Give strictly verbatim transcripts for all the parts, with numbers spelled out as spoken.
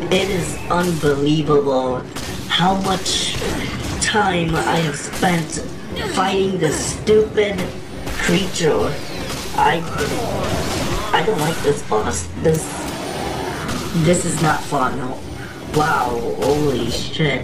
It is unbelievable how much time I have spent fighting this stupid creature. I I don't like this boss. This this is not fun. Wow, holy shit.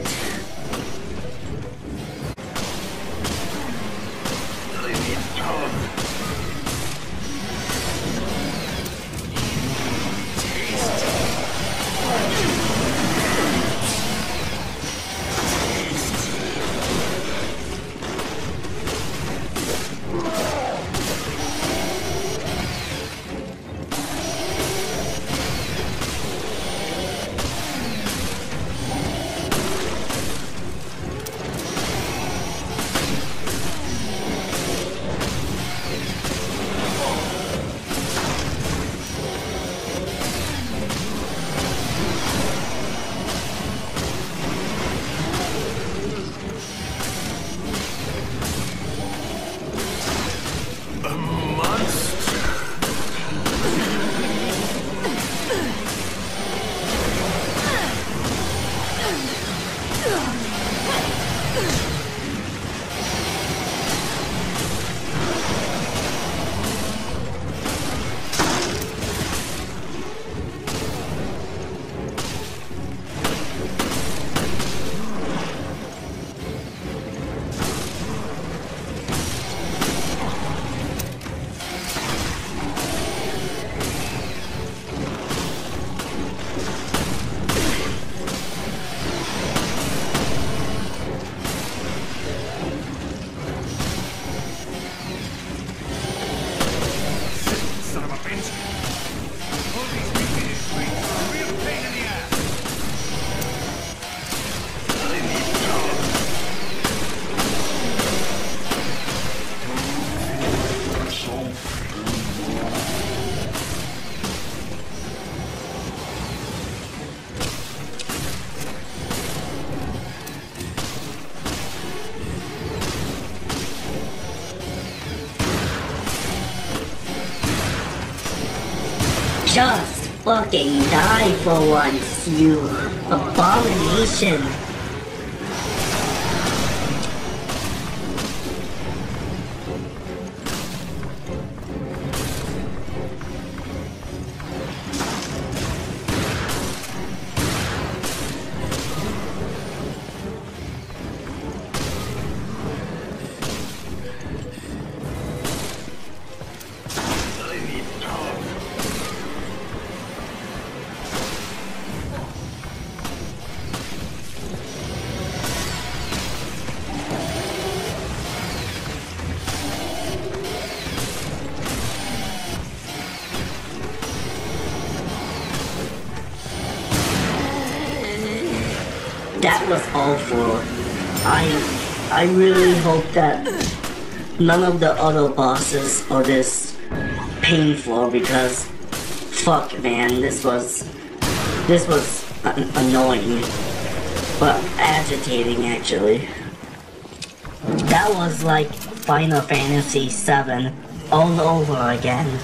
Just fucking die for once, you abomination. That was awful. I I really hope that none of the other bosses are this painful, because fuck man, this was this was an annoying, but agitating actually. That was like Final Fantasy seven all over again.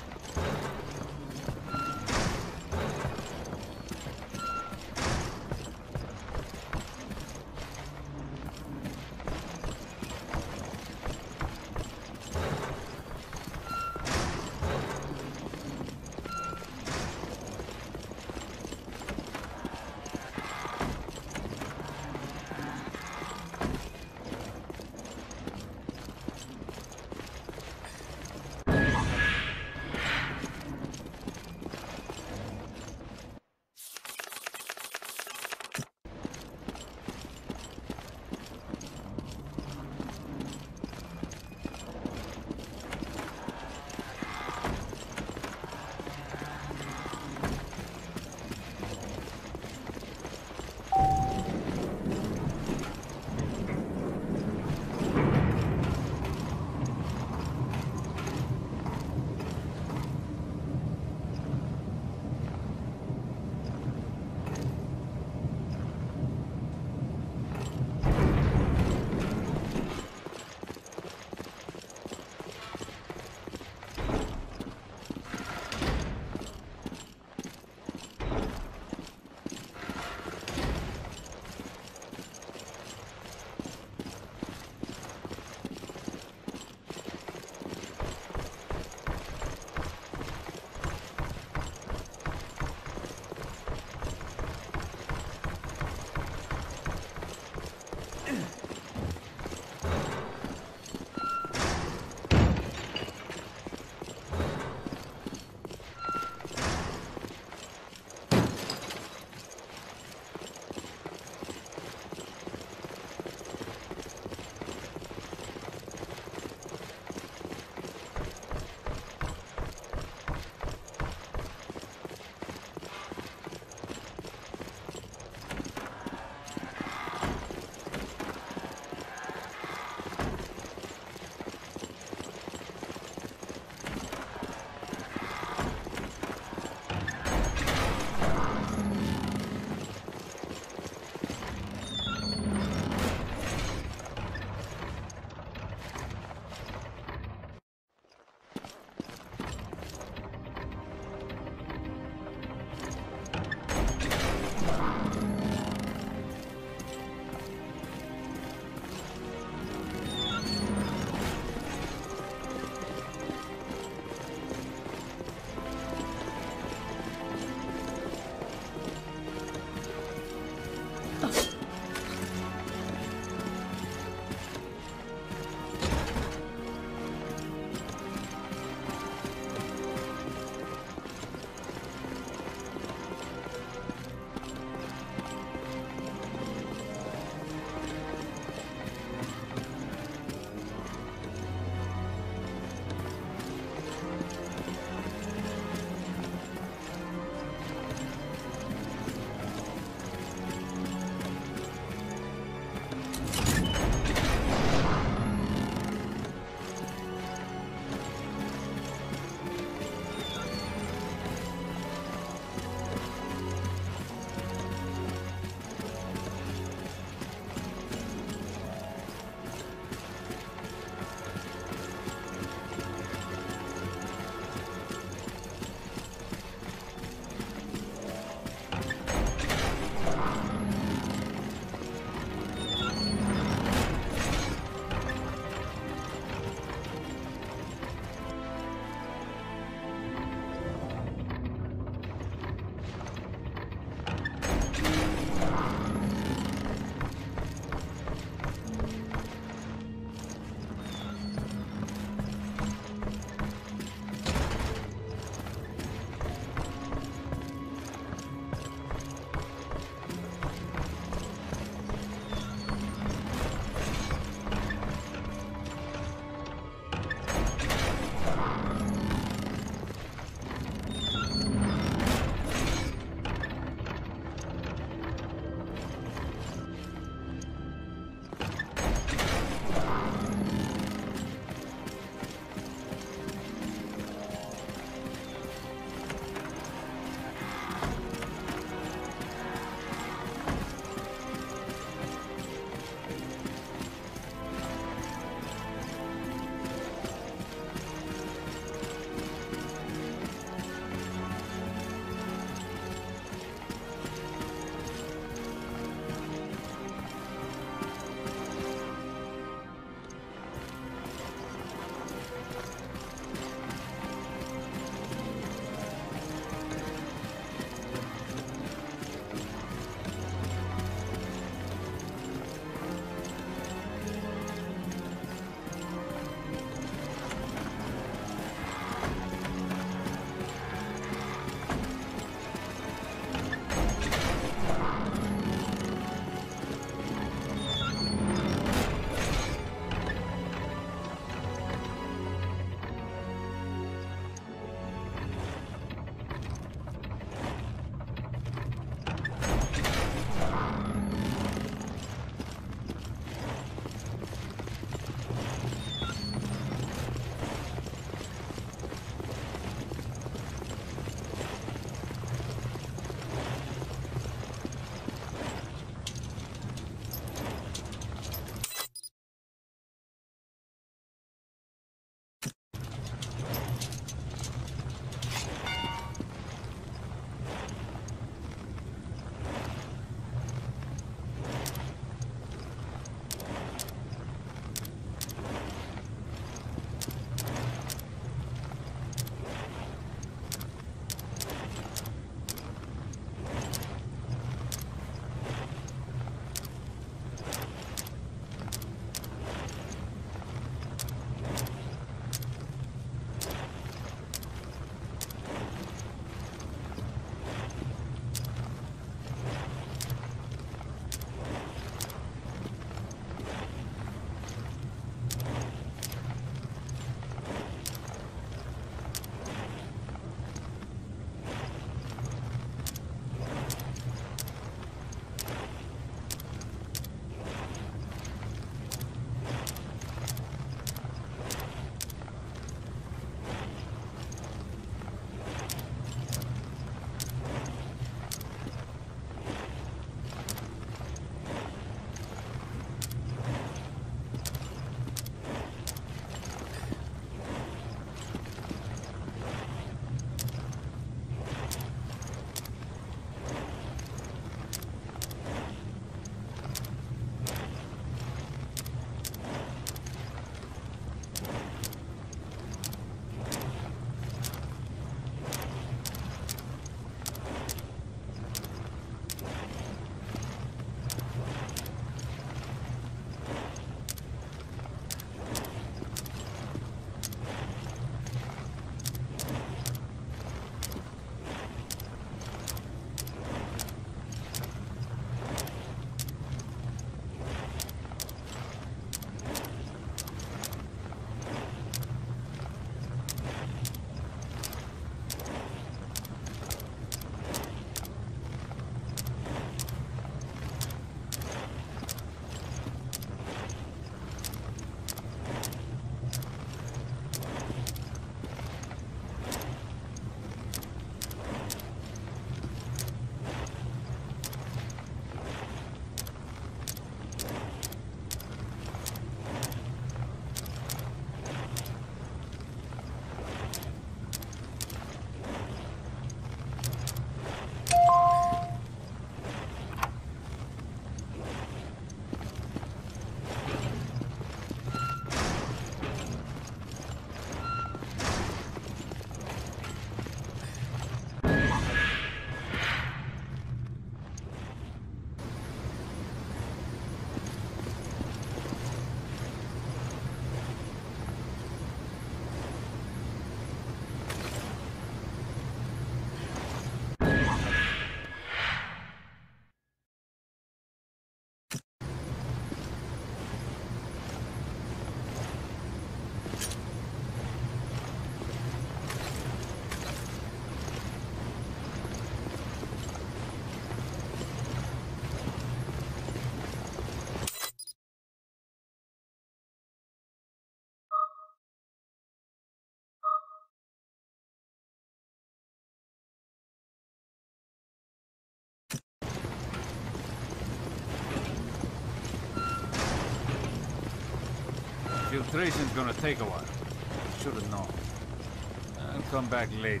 Filtration's gonna take a while. Should've known. I'll come back later.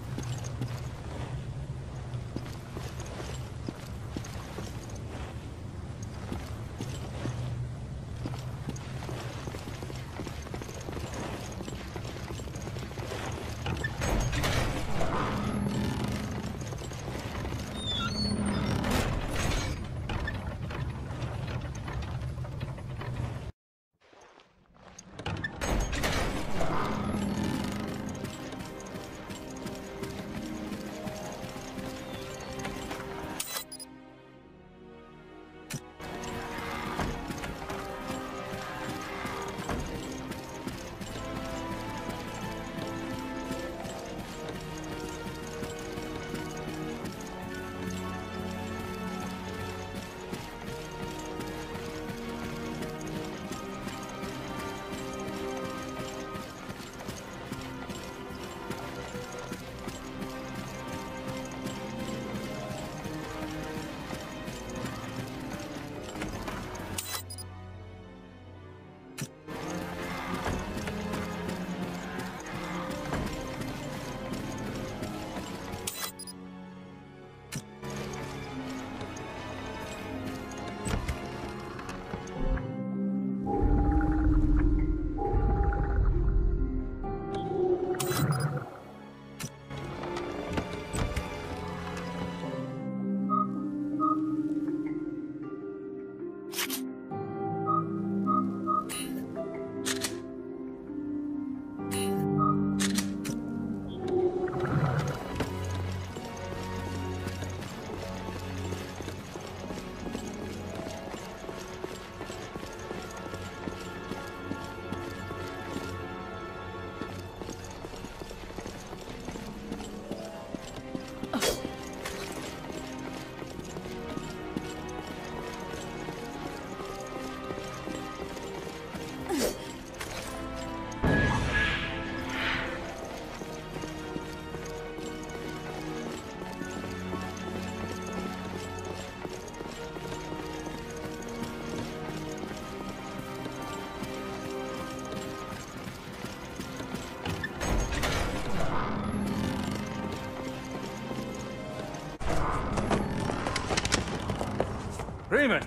Raymond!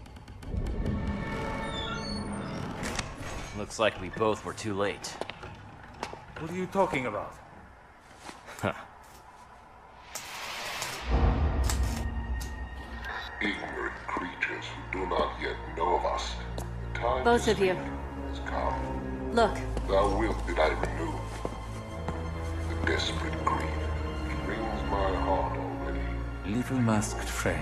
Looks like we both were too late. What are you talking about? Huh. Ignorant creatures who do not yet know of us. The time Both to of you. speak has come. Look, Thou wilt that I renew. The desperate greed which wrings my heart already. Little masked friend.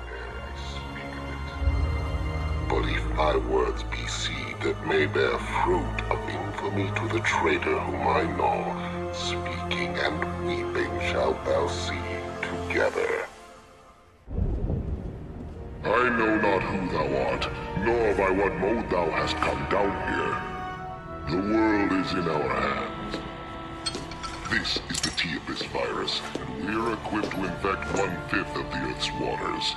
But if my words be seed that may bear fruit of infamy to the traitor whom I know, speaking and weeping shalt thou see together. I know not who thou art, nor by what mode thou hast come down here. The world is in our hands. This is the T-Abyss virus, and we're equipped to infect one-fifth of the Earth's waters.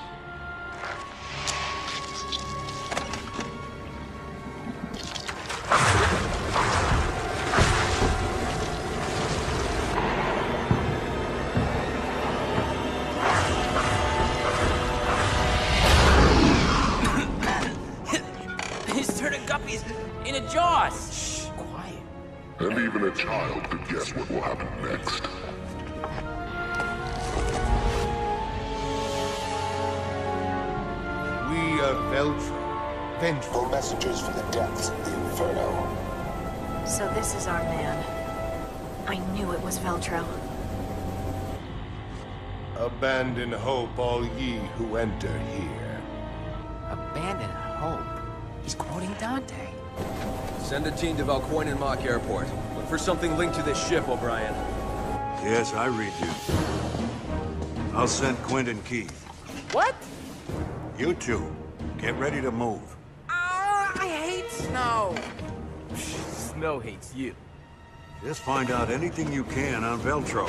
In a jaws! Shh, quiet. And even a child could guess what will happen next. We are Veltro, vengeful messengers from the depths of the Inferno. so this is our man. I knew it was Veltro. Abandon hope, all ye who enter here. Abandon hope? He's quoting Dante. Send a team to Valcoinen Mock Airport. Look for something linked to this ship, O'Brien. Yes, I read you. I'll send Quint and Keith. What? You two, get ready to move. Ah, I hate snow. Snow hates you. Just find out anything you can on Veltro.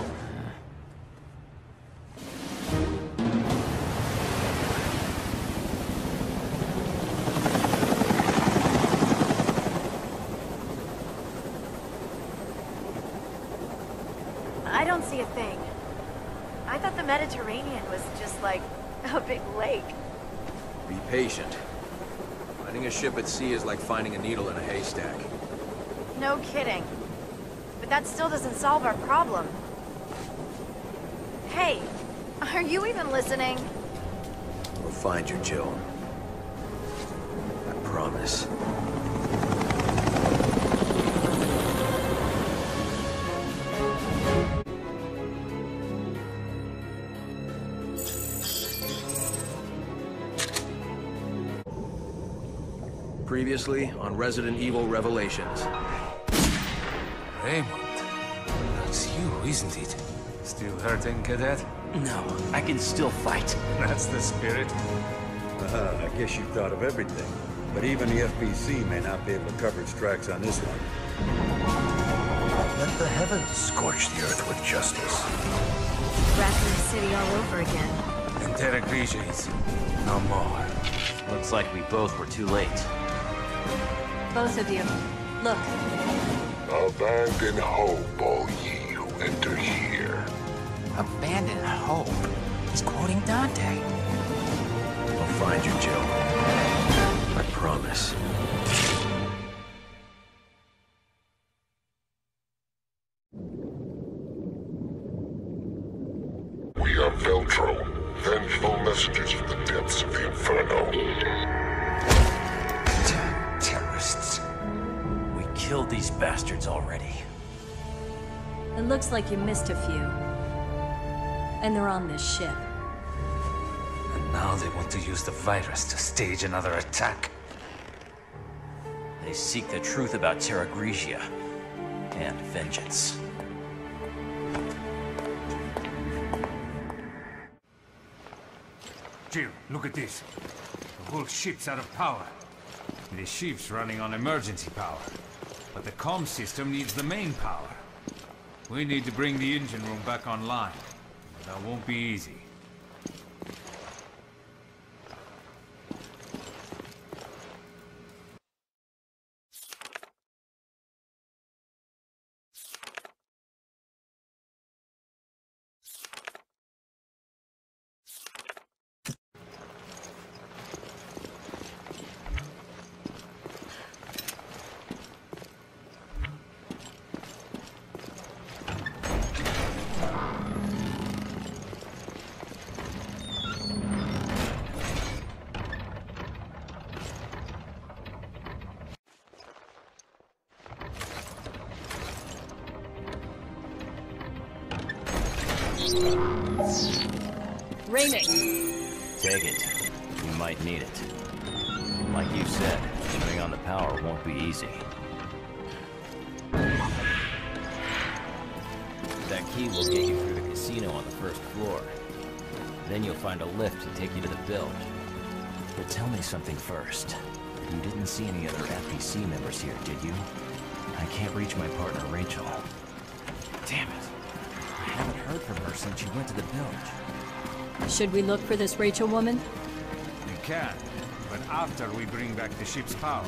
saying. I thought the Mediterranean was just like a big lake. Be patient. Finding a ship at sea is like finding a needle in a haystack. No kidding. But that still doesn't solve our problem. Hey, are you even listening? We'll find you, Jill. I promise. Previously on Resident Evil Revelations. Raymond, that's you, isn't it? Still hurting, cadet? No, I can still fight. That's the spirit. Uh, I guess you've thought of everything. But even the F B C may not be able to cover its tracks on this one. Let the heavens scorch the earth with justice. Raccoon City all over again. And Terra Grigia is no more. Looks like we both were too late. Both of you. Look. Abandon hope, all ye who enter here. Abandon hope. He's quoting Dante. I'll find you, Jill. I promise. We are Veltro, vengeful messengers from the depths of the Inferno. Terrorists. We killed these bastards already. It looks like you missed a few. And they're on this ship. And now they want to use the virus to stage another attack. They seek the truth about Terra Grigia and vengeance. Jill, look at this. The whole ship's out of power. The ship's running on emergency power. But the comm system needs the main power. We need to bring the engine room back online. That won't be easy. Raymond! Take it. We might need it. Like you said, turning on the power won't be easy. That key will get you through the casino on the first floor. Then you'll find a lift to take you to the bilge. But tell me something first. You didn't see any other F B C members here, did you? I can't reach my partner, Rachel. Damn it. I haven't heard from her since she went to the bilge. Should we look for this Rachel woman? We can, but after we bring back the ship's power.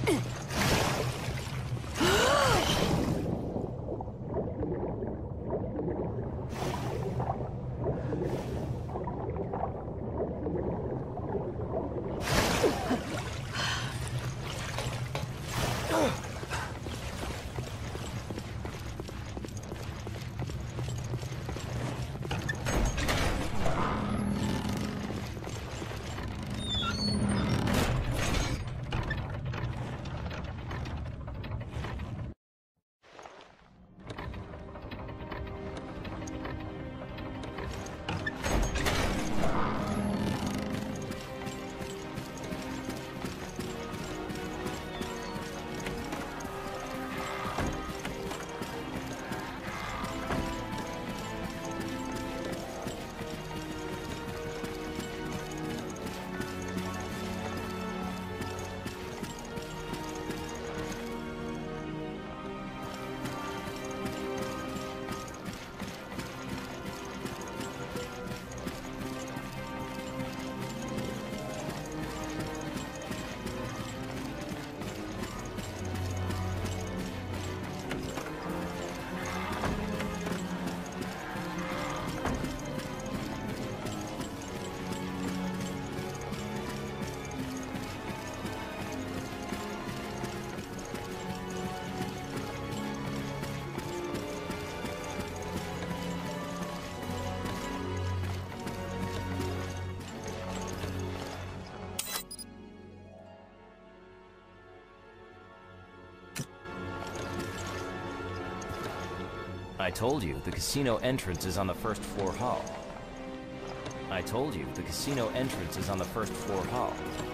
I told you, the casino entrance is on the first floor hall. I told you, the casino entrance is on the first floor hall.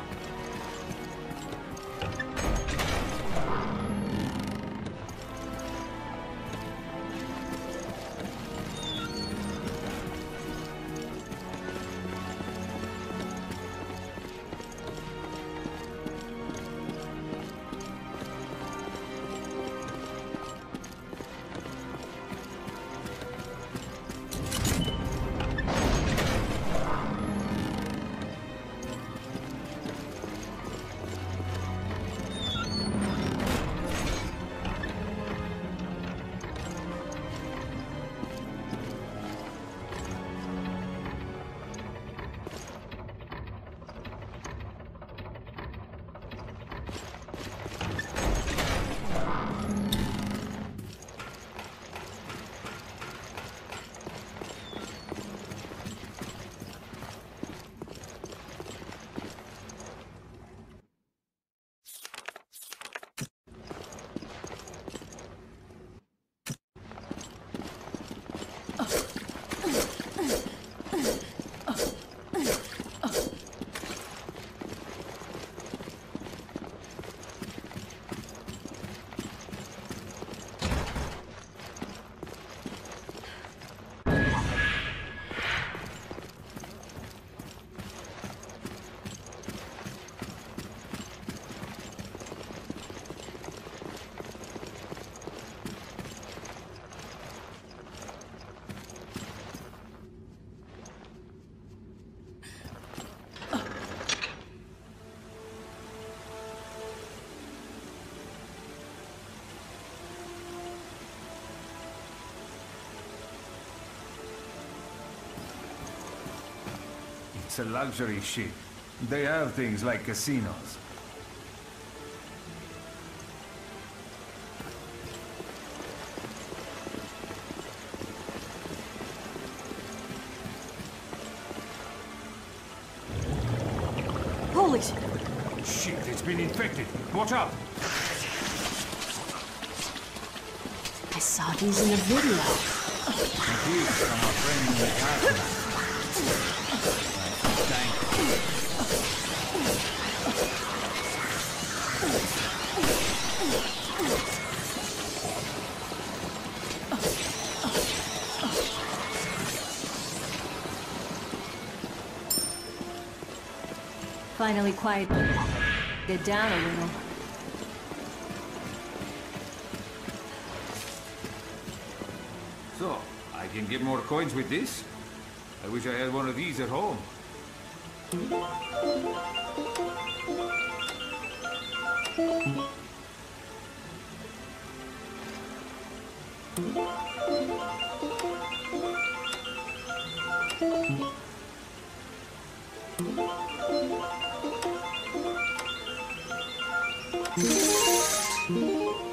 It's a luxury ship. They have things like casinos. Holy shit! Shit, it's been infected. Watch out! I saw these in the video. Indeed, from our friend in the castle. Finally quiet. Get down a little. So, I can get more coins with this? I wish I had one of these at home. Thank you.